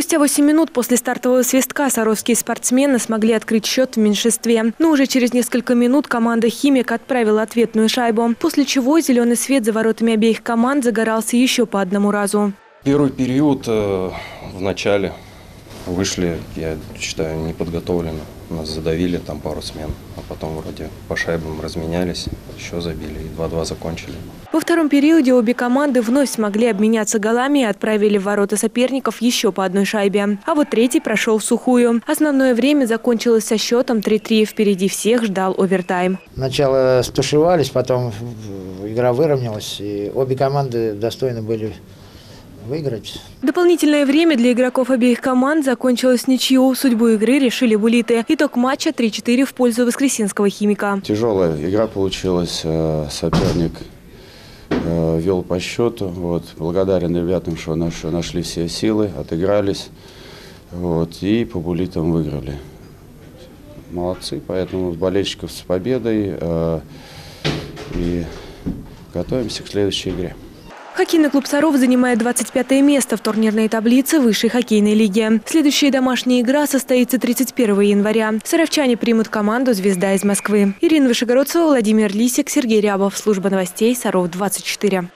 Спустя 8 минут после стартового свистка саровские спортсмены смогли открыть счет в меньшинстве. Но уже через несколько минут команда «Химик» отправила ответную шайбу, после чего зеленый свет за воротами обеих команд загорался еще по одному разу. Первый период в начале вышли, я считаю, неподготовленно. Нас задавили там пару смен, а потом вроде по шайбам разменялись, еще забили и 2-2 закончили. Во втором периоде обе команды вновь смогли обменяться голами и отправили в ворота соперников еще по одной шайбе. А вот третий прошел в сухую. Основное время закончилось со счетом 3-3. Впереди всех ждал овертайм. Сначала стушевались, потом игра выровнялась, и обе команды достойны были выиграть. Дополнительное время для игроков обеих команд закончилось ничью. Судьбу игры решили булиты. Итог матча 3-4 в пользу воскресенского «Химика». Тяжелая игра получилась. Соперник вел по счету. Благодарен ребятам, что нашли все силы, отыгрались. И по булитам выиграли. Молодцы, поэтому болельщиков с победой. И готовимся к следующей игре. Хоккейный клуб «Саров» занимает 25-е место в турнирной таблице высшей хоккейной лиги. Следующая домашняя игра состоится 31 января. Саровчане примут команду «Звезда» из Москвы. Ирина Вышегородцева, Владимир Лисик, Сергей Рябов. Служба новостей «Саров-24».